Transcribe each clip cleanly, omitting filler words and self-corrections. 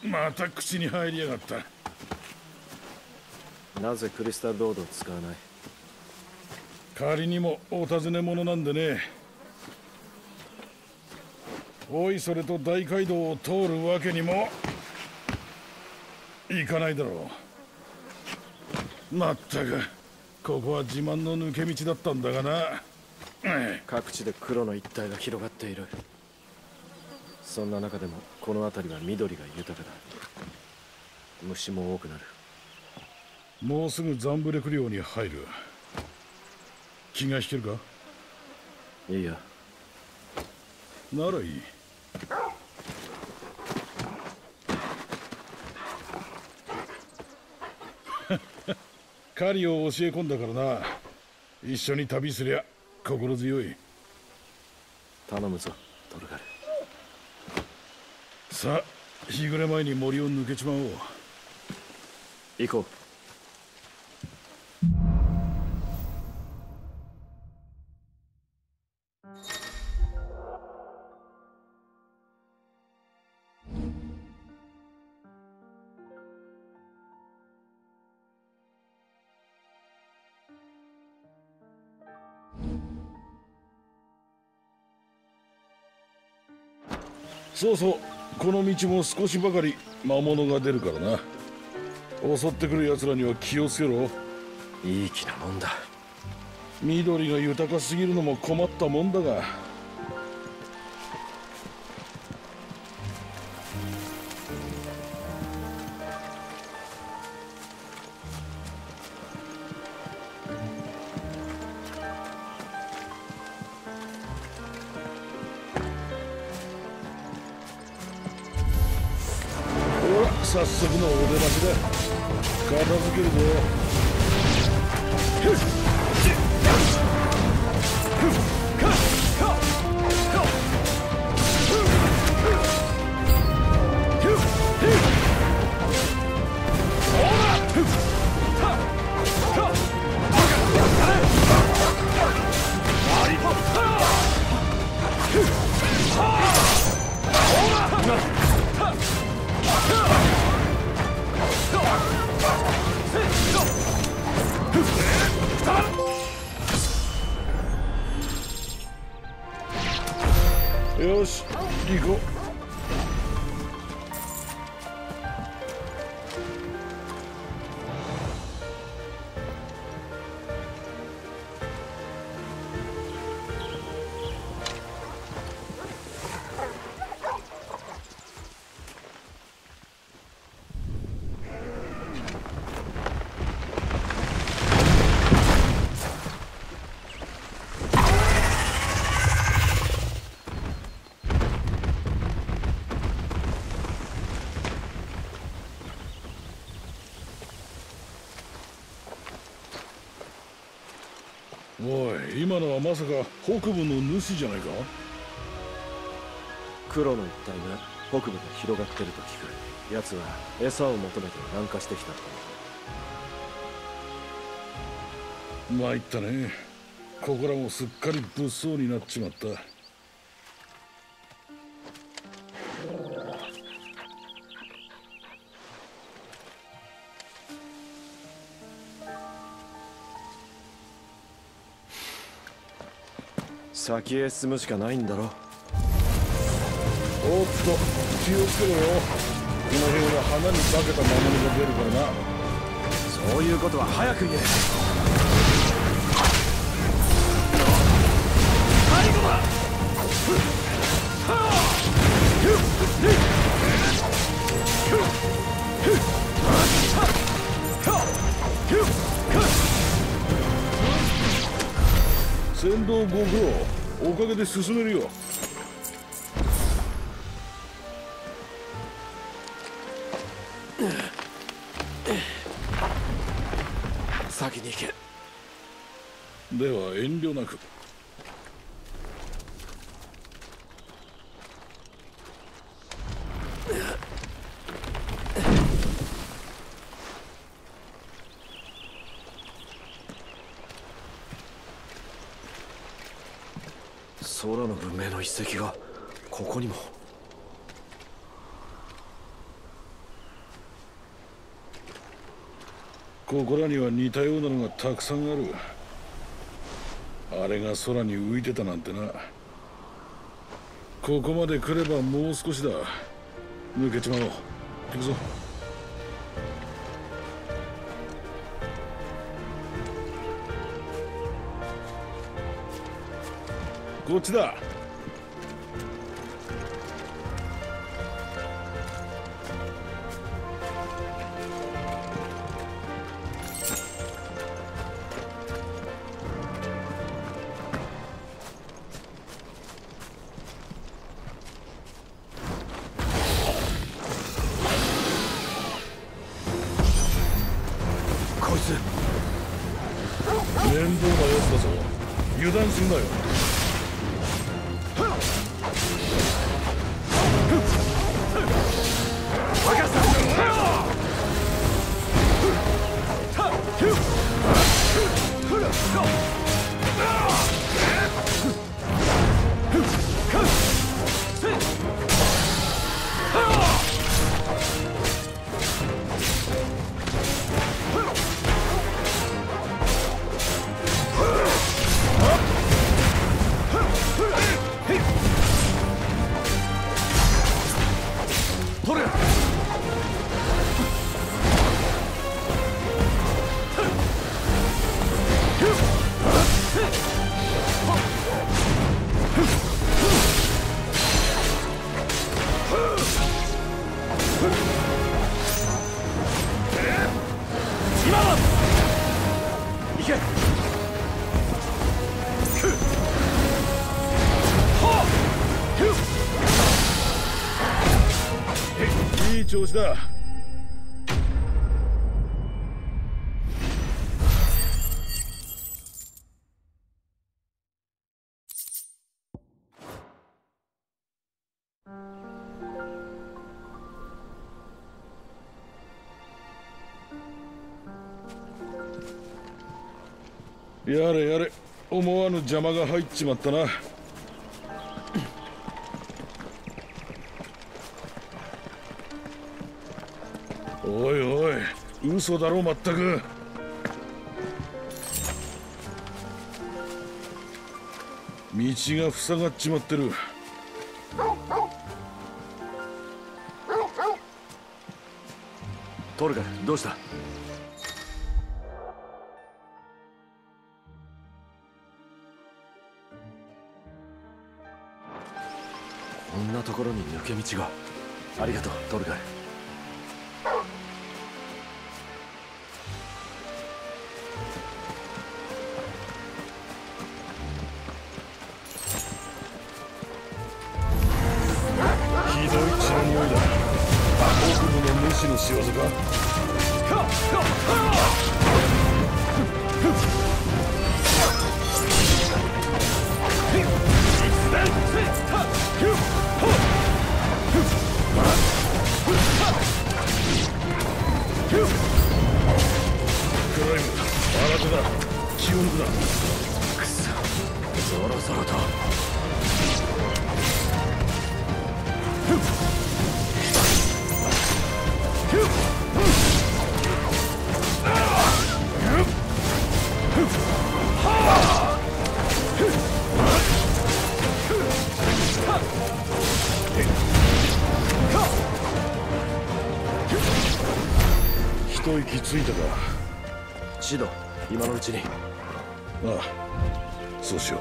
また口に入りやがった。 なぜクリスタルロードを使わない？ 仮にもお尋ね者なんでね。おいそれと大街道を通るわけにもいかないだろう。まったくここは自慢の抜け道だったんだがな。 各地で黒の一帯が広がっている。そんな中でもこの辺りは緑が豊かだ。虫も多くなる。 もうすぐザンブレク領に入る。気が引けるか？ いいや。 ならいい。狩りを教え込んだからな。一緒に旅すりゃ心強い。 頼むぞトルガル。 さあ日暮れ前に森を抜けちまおう。 行こう。 そうそう、この道も少しばかり魔物が出るからな。襲ってくる奴らには気をつけろ。 いい気なもんだ。 緑が豊かすぎるのも困ったもんだが。早速のお出ましだ。片付けるぞ。よし、行こう。おい、今のはまさか北部の主じゃないか？ 黒の一帯が北部で広がってると聞く。奴は餌を求めて南下してきたと。 参ったね。ここらもすっかり物騒になっちまった。 先へ進むしかないんだろ。 おっと気をつけろよ。この辺は花に化けた魔物が出るからな。 そういうことは早く言え。最後だ。 先導ご苦労。おかげで進めるよ。 先に行け。 では遠慮なく。 空の文明の遺跡がここにも。 ここらには似たようなのがたくさんある。あれが空に浮いてたなんてな。ここまで来ればもう少しだ。抜けちまおう。行くぞ。こっちだ。 こいつ面倒なやつだぞ。油断すんなよ。いい調子だ。やれやれ、思わぬ邪魔が入っちまったな。おいおい、嘘だろまったく。道が塞がっちまってる。 トルガル、どうした？こんなところに抜け道が。ありがとう、トルガル。 ひどい血の匂いだ。北部の主の仕業か。クライム、新手だ。気を抜くな。 くそ、ゾロゾロと。 一息ついたか。 シド、今のうちに。 ああ、そうしよう。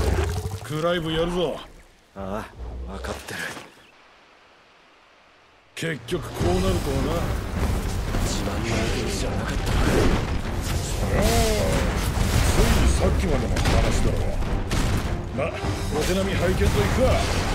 クライブやるぞ。 ああ、分かってる。 結局こうなるとはな。 自慢の相手じゃなかった。 ついにさっきまでの話だろう。ま、お手並み拝見といくか。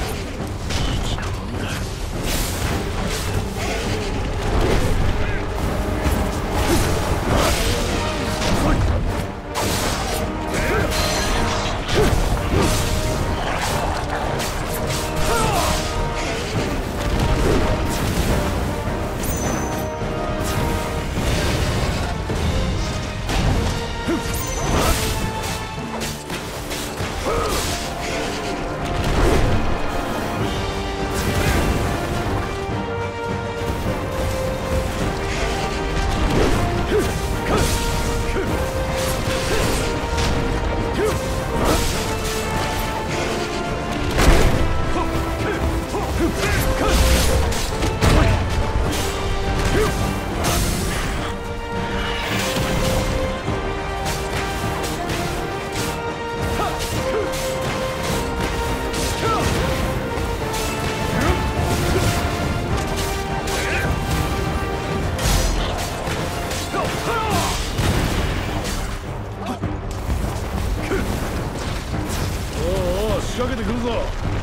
仕掛けてくるぞ。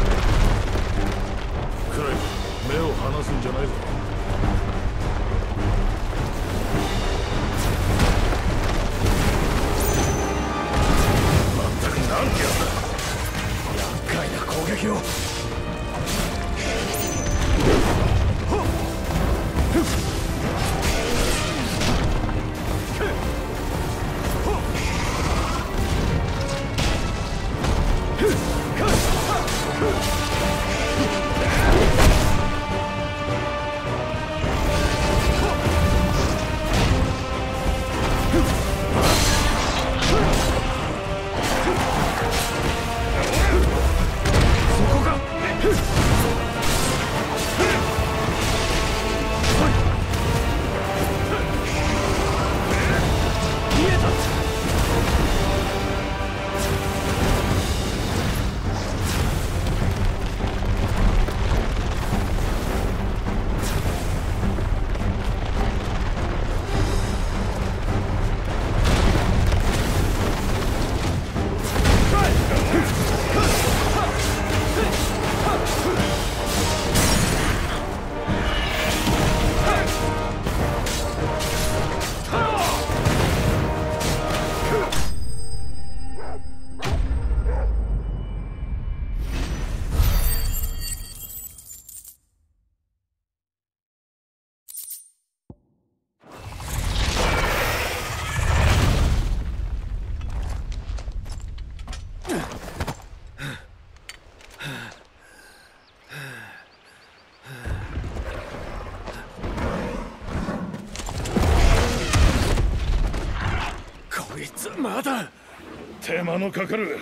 クライブ、目を離すんじゃないぞ。まったくなんてやつだ。厄介な攻撃を。まだ手間のかかる。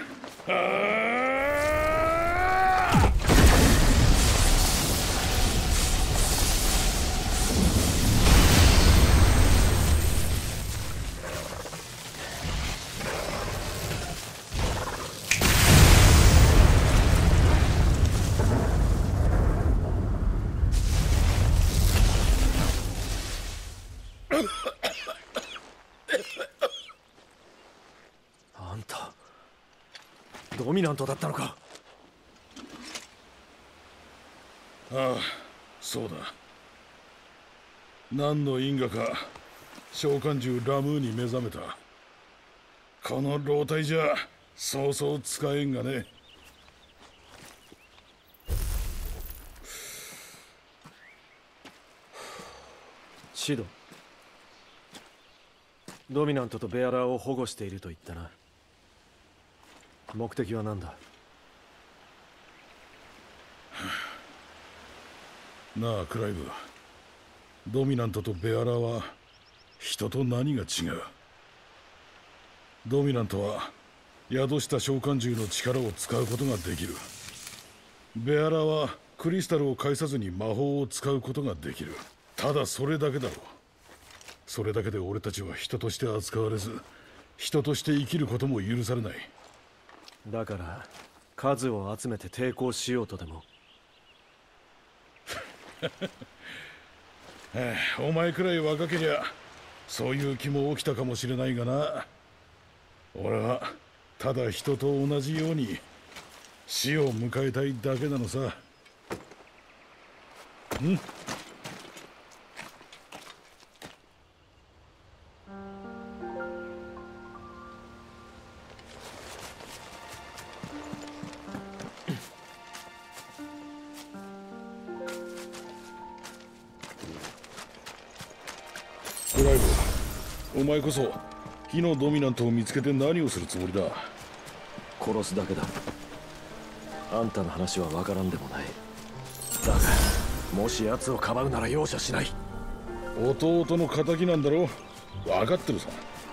ドミナントだったのか。ああ、そうだ。何の因果か召喚獣ラムーに目覚めた。この老体じゃそうそう使えんがね。シド、ドミナントとベアラーを保護していると言ったな。目的は何だ。なあクライブ、ドミナントとベアラーは人と何が違う。ドミナントは宿した召喚獣の力を使うことができる。ベアラーはクリスタルを介さずに魔法を使うことができる。ただそれだけだろう。それだけで俺たちは人として扱われず、人として生きることも許されない。だから数を集めて抵抗しようとでも。 お前くらい若けりゃそういう気も起きたかもしれないがな。俺はただ人と同じように死を迎えたいだけなのさ。ん？クライブ、お前こそ火のドミナントを見つけて何をするつもりだ？ 殺すだけだ。あんたの話は分からんでもない。だがもし奴をかばうなら容赦しない。 弟の仇なんだろ？分かってるさ。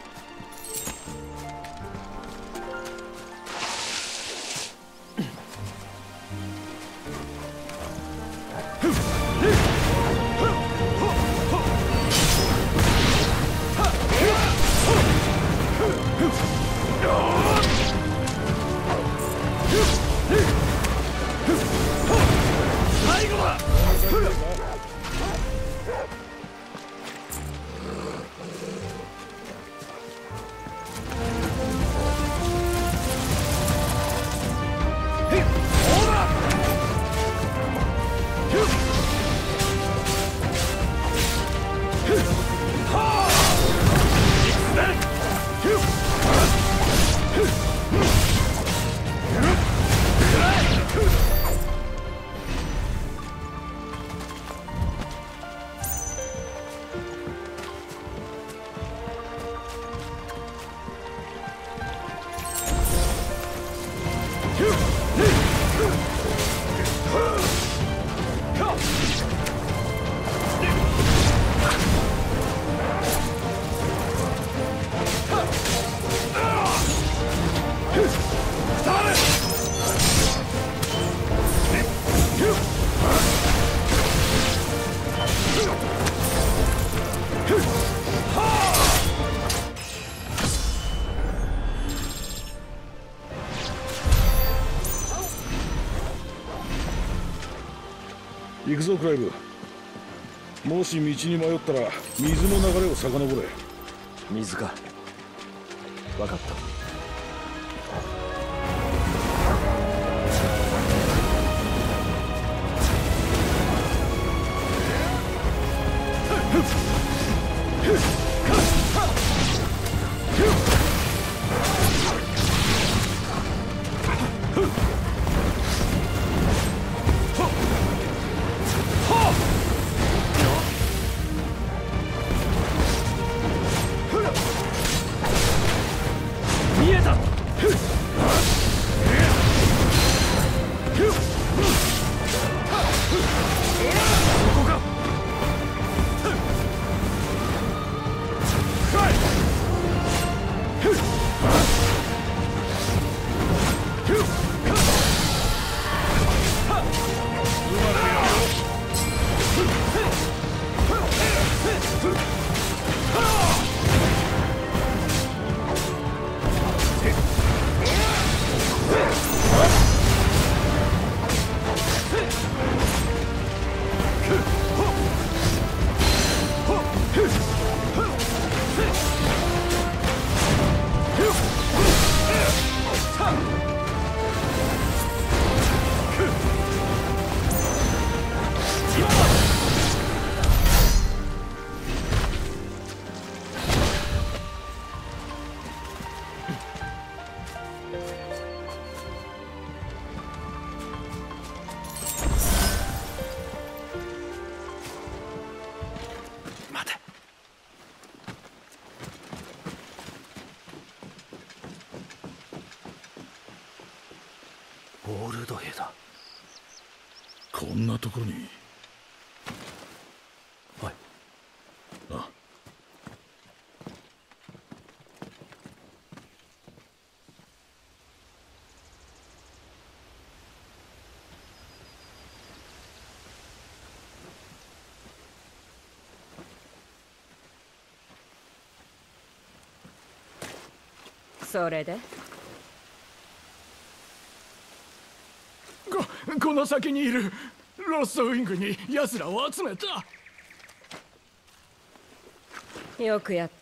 行くぞクライブ。もし道に迷ったら水の流れを遡れ。 水か。分かった。見えた。オールド兵だ。 こんなところに。 はい。 あ、 それでこの先にいるロストウィングに奴らを集めた。 よくやった。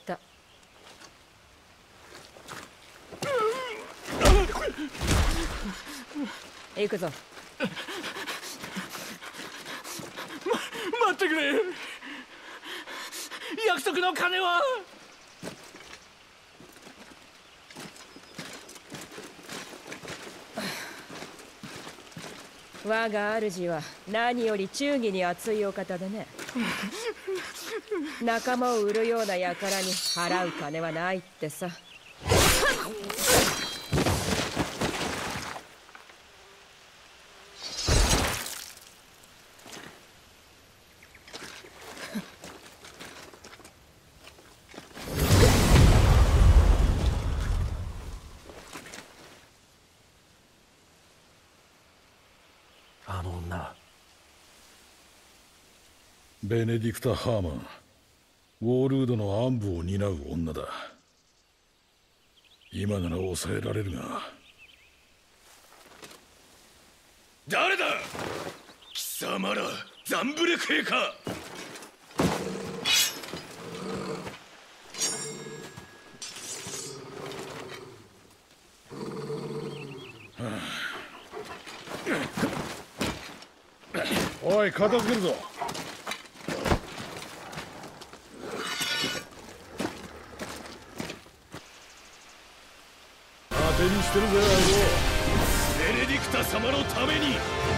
行くぞ。 待ってくれ。約束の金は。 我が主は何より忠義に熱いお方でね。仲間を売るような輩に払う金はないってさ。 あの女。 ベネディクタ・ハーマン、ウォールウッドの暗部を担う女だ。今なら抑えられるが。 誰だ。貴様らザンブレク兵か。 おい、片付けるぞ。当てにしてるぜ、 ベネディクタ様のために。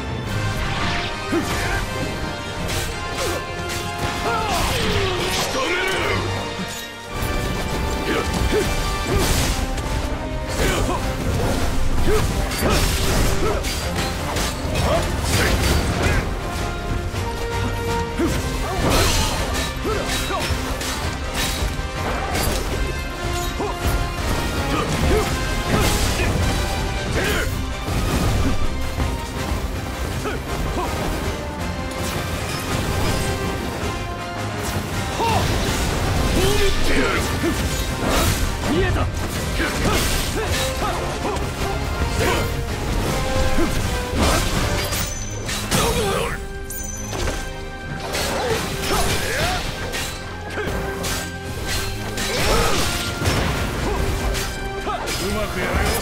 止める。見えた。うまくやれよ。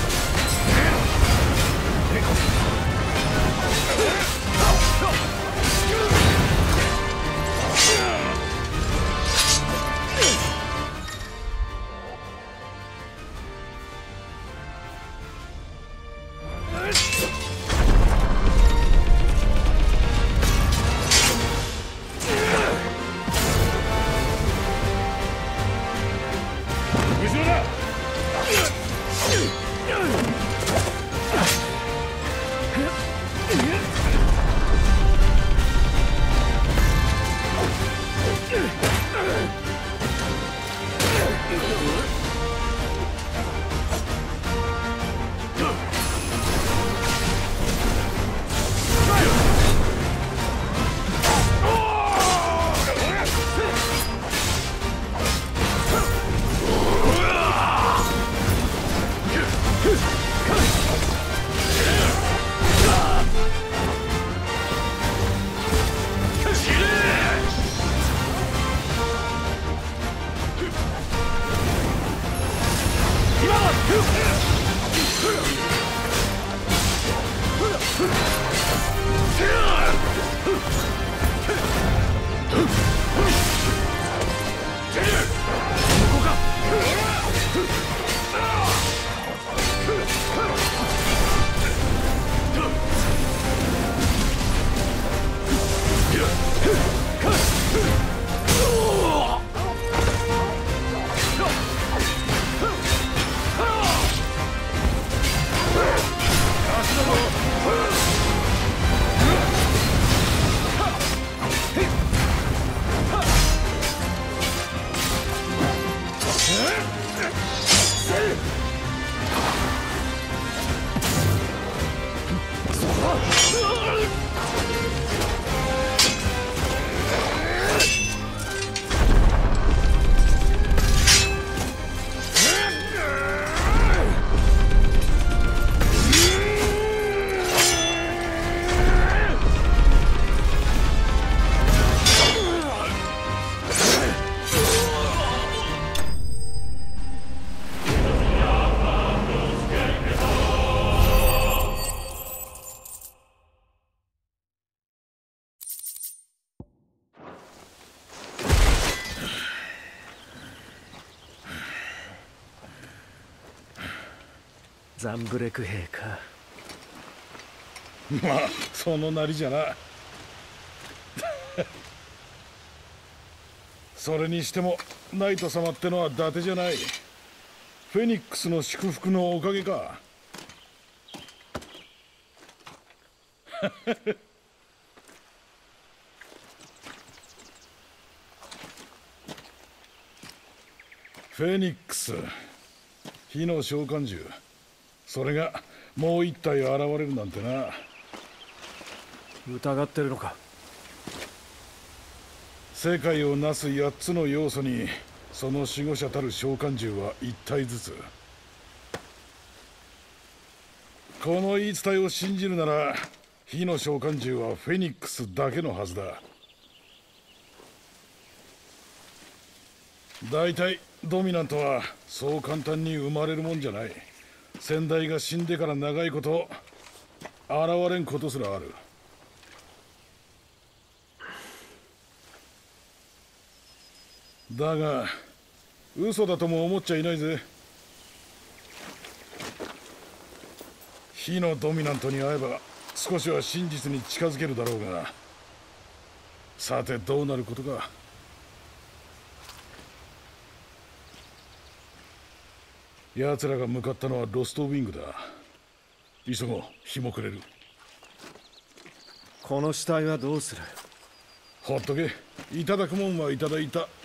ザンブレク兵か。 まあそのなりじゃな。それにしてもナイト様ってのは伊達じゃない。フェニックスの祝福のおかげか。フェニックス、火の召喚獣、それがもう一体現れるなんてな。 疑ってるのか。 世界をなす8つの要素にその守護者たる召喚獣は1体ずつ。この言い伝えを信じるなら火の召喚獣はフェニックスだけのはずだ。大体ドミナントはそう簡単に生まれるもんじゃない。先代が死んでから長いこと現れんことすらある。だが嘘だとも思っちゃいないぜ。火のドミナントに会えば少しは真実に近づけるだろうが、さてどうなることか。奴らが向かったのはロストウィングだ。急ごう、日も暮れる。 この死体はどうする。 ほっとけ。いただくもんはいただいた。